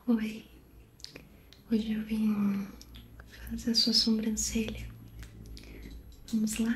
Oi, hoje eu vim fazer a sua sobrancelha. Vamos lá?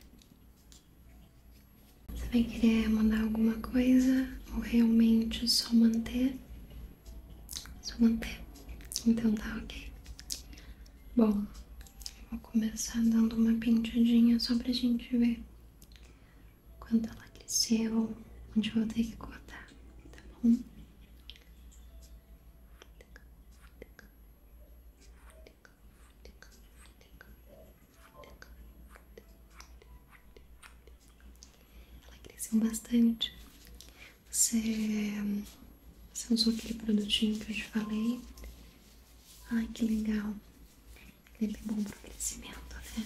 Você vai querer mandar alguma coisa ou realmente só manter? Só manter. Então tá ok. Bom, vou começar dando uma pintadinha só pra gente ver quanto ela cresceu, onde eu vou ter que cortar, tá bom? Ela cresceu bastante. Você usou aquele produtinho que eu te falei? Ai, que legal. Ele é bom pro crescimento, né?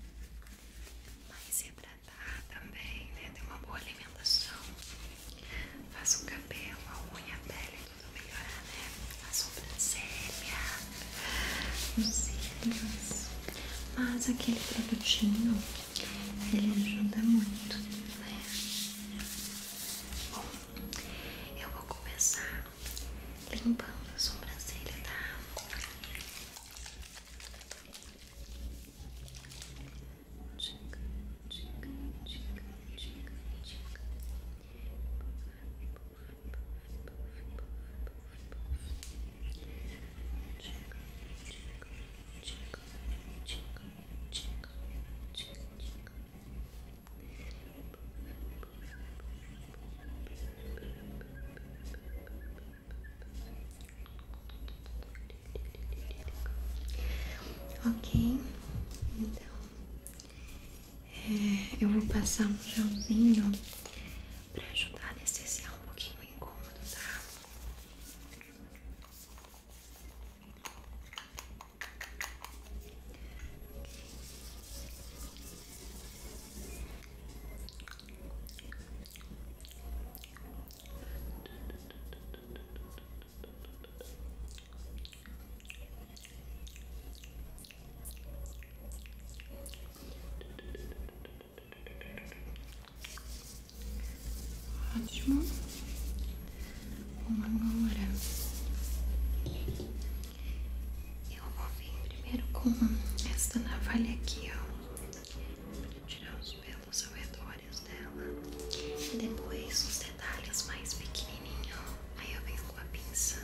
Mas hidratar também, né? Ter uma boa alimentação. Faz o cabelo, a unha, a pele, tudo melhorar, né? A sobrancelha, os cílios. Mas aquele produtinho, ele ajuda muito, né? Bom, eu vou começar limpando a sobrancelha, tá? Tchica, tchica, tchica, tchica, tchica. Tchica, tchica, tchica, tchica, tchica, tchica, tchica. Ok, então eu vou passar um gelzinho pra ajudar a anestesiar um pouquinho o incômodo, tá? Ótimo. Bom, agora eu vou vir primeiro com esta navalha aqui, ó, pra tirar os pelos ao redor dela e depois os detalhes mais pequenininhos. Aí eu venho com a pinça.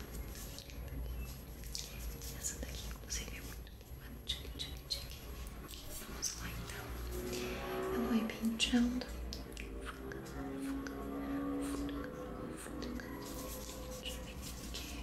Essa daqui, inclusive, é muito boa. Tchic, tchic, tchic. Vamos lá, então. Eu vou ir penteando. Deixa eu ver aqui.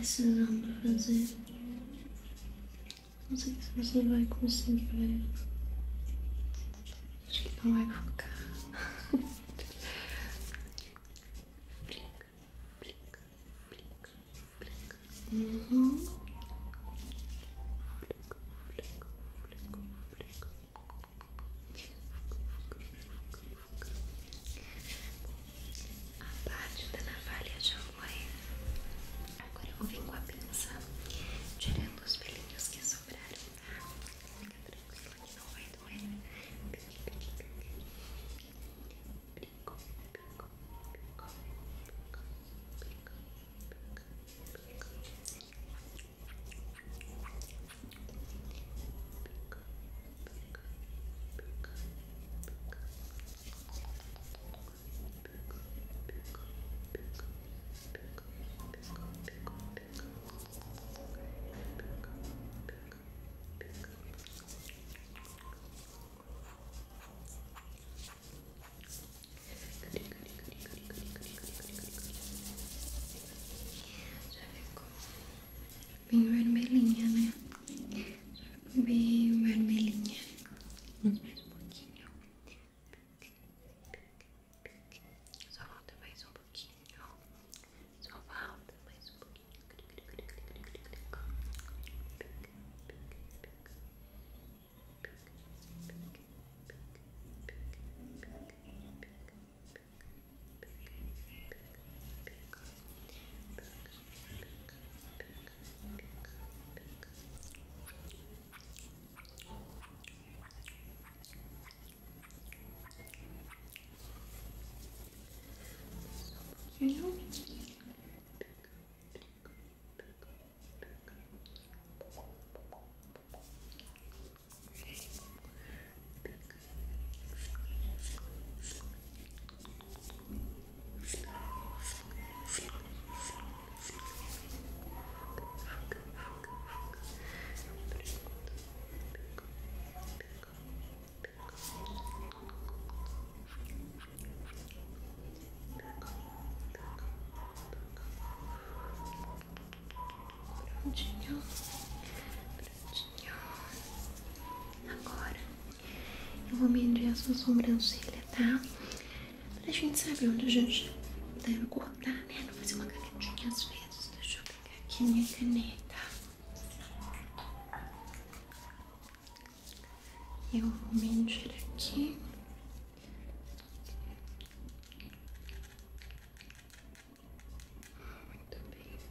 precisando fazer. Não sei se você vai conseguir ver. Acho que não vai focar. Uhum. A parte da navalha já foi. Agora eu vou vir com a pinça, tirando os pelinhos que sobraram, tá? Fica tranquila que não vai doer. Bem vermelhinha, né? Bem vermelhinha. Vamos mais um pouquinho. Só volta mais um pouquinho. Só volta mais um pouquinho. Prontinho. Prontinho. Agora eu vou medir a sua sobrancelha, tá? Pra gente saber onde a gente deve cortar, né? Não fazer uma canetinha às vezes. Deixa eu pegar aqui minha caneta. Eu vou medir aqui. Muito bem.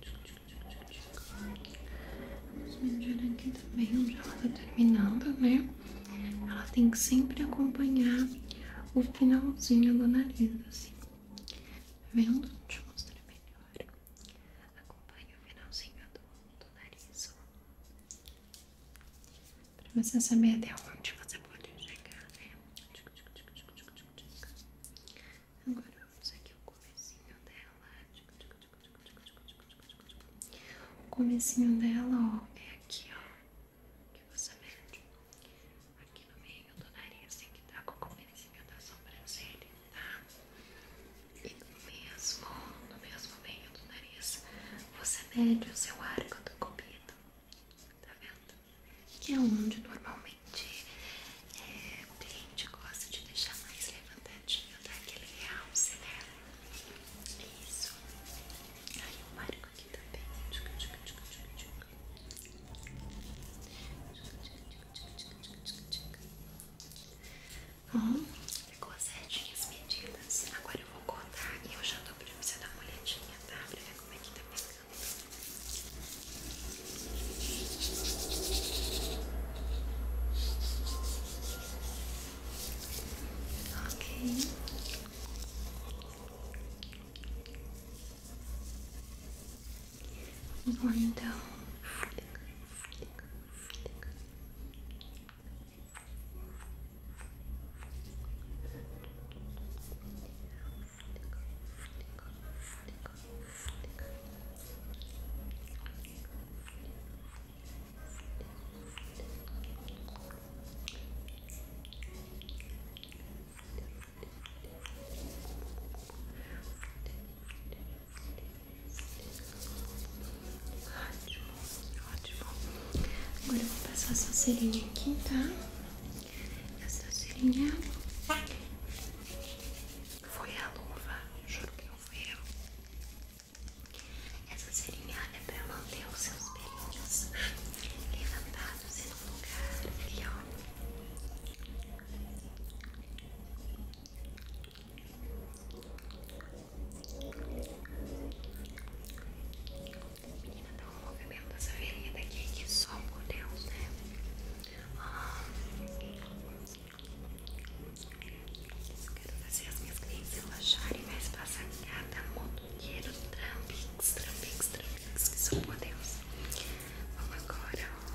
Vamos medir aqui também onde ela tá terminando, né? Ela tem que sempre acompanhar o finalzinho do nariz, assim. Tá vendo? Deixa eu mostrar melhor. Acompanhe o finalzinho do nariz, ó. Pra você saber até onde você pode chegar, né? Agora vamos aqui o comecinho dela. O comecinho dela, ó, é aqui, ó. Que você mede. Aqui no meio do nariz tem que estar com o comecinho da sobrancelha, tá? E no mesmo meio do nariz, você mede o seu arco do cupido. Tá vendo? Que é onde normalmente o cliente gosta de deixar mais levantadinho, dar aquele realce, né? Isso. Aí eu marco aqui também. Bom, ficou certinho as medidas. Agora eu vou cortar e eu já dou pra você dar uma olhadinha, tá? Pra ver como é que tá ficando. Ok. Vamos lá então. cerinha aqui, tá? Essa cerinha foi a luva, juro que não fui eu. Essa cerinha é pra manter os seus pelinhos levantados e no lugar aqui, ó. Menina, dá um movimento dessa verinha daqui que só por Deus, né? Quero fazer as minhas clientes relaxarem, mas passa cada motoqueiro, trampix, que só por Deus. Vamos agora, ó.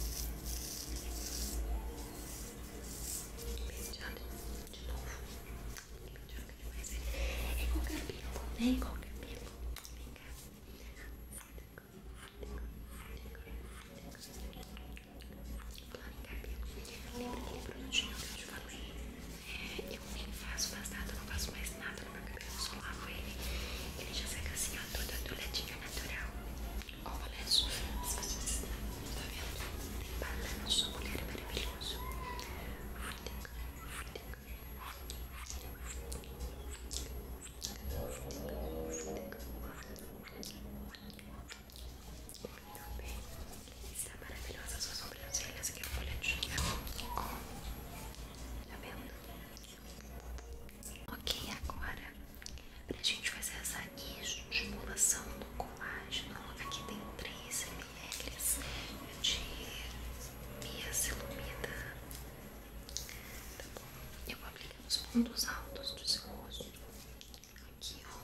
Penteando de novo. Penteando demais. É igual cabelo, né? Igual cabelo. Vem cá. Plano em cabelo. Lembra aquele produtinho que eu te falei? Eu nem faço mais nada, não faço mais nada no meu cabelo. Eu só lavo ele. Ele já seca assim, ó, todo atoladinho natural. Ó, olha isso. Tá vendo? Tem banana, sua mulher é maravilhoso. Muito bem. Está maravilhosa a sua sobrancelha. Essa aqui é a folhadinha. Ó, tá vendo? Ok, agora pra gente fazer essa estimulação do colágeno, aqui tem 3 ml de niacinamida. Tá bom? Eu vou aplicar nos pontos altos do seu rosto. Aqui, ó.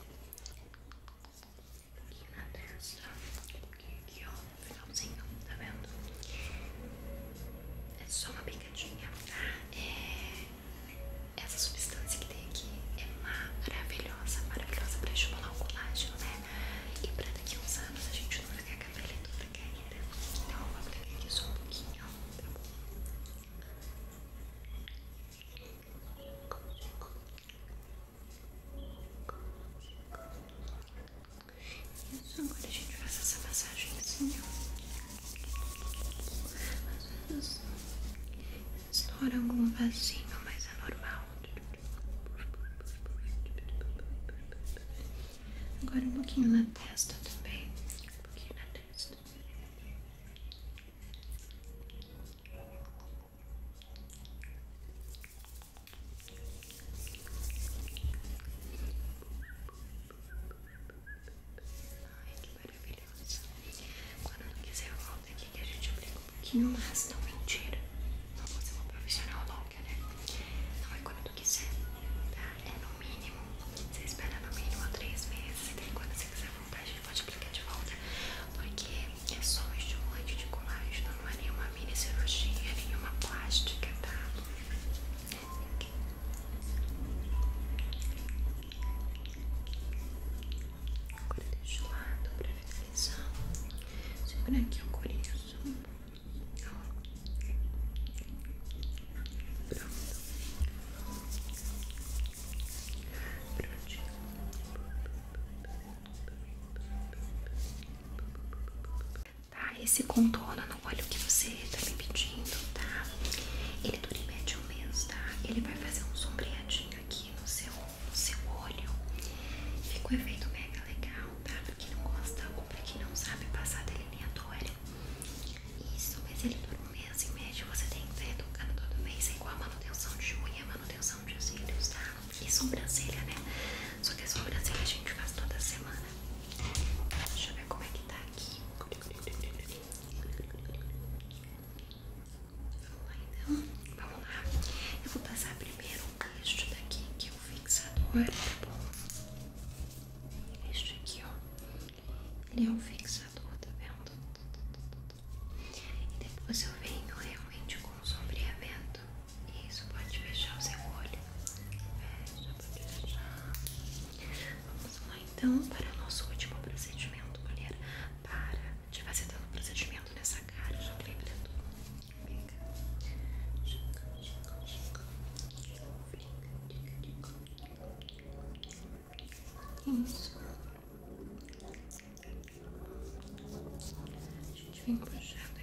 Aqui na testa. Aqui, ó. No finalzinho, tá vendo? É só uma picadinha, tá? Essa substância que tem aqui é maravilhosa, maravilhosa pra estimular o colágeno, né? E pra daqui uns anos a gente não ficar com a pele toda caída. Então eu vou aplicar aqui só um pouquinho, tá bom? Isso, agora a gente faz essa massagenzinha. Às vezes estoura algum vasinho, mas é normal. Agora um pouquinho na testa também. Um pouquinho na testa. Ai, que maravilhoso. Quando não quiser, volta aqui que a gente aplica um pouquinho mais. Não, mentira. Não vou ser uma profissional louca, né? Não é quando tu quiser, tá? É no mínimo. Você espera no mínimo 3 meses. E daí quando você quiser voltar, a gente pode aplicar de volta. Porque é só um estimulante de colágeno. Não é nenhuma mini cirurgia, nenhuma plástica, tá? Aqui. Agora deixa o lado pra finalizar. Segura aqui o corinho. Pronto. Prontinho. Tá, esse contorno no olho que você tá me pedindo, tá? Ele dura em média um mês, tá? Ele vai fazer um sombreadinho aqui no seu olho. Fica um efeito mega legal, tá? Pra quem não gosta ou pra quem não sabe passar delineador. Isso, mas ele dura um mês em média. Você tem que estar retocando todo mês. É igual a manutenção de unha, manutenção de cílios, tá? E sobrancelha, né? Só que a sobrancelha a gente faz toda semana. Deixa eu ver como é que tá aqui. Vamos lá então. Vamos lá. Eu vou passar primeiro este daqui, que é o fixador, tá bom? Este aqui, ó. Ele é um fixador, tá vendo? E depois eu venho realmente com o sombreamento. Isso, pode fechar o seu olho. Fecha, pode fechar. Vamos lá então para o nosso último procedimento, mulher. Para de fazer tanto procedimento nessa cara, eu já falei pra tu. Vem cá. Isso. A gente vem puxando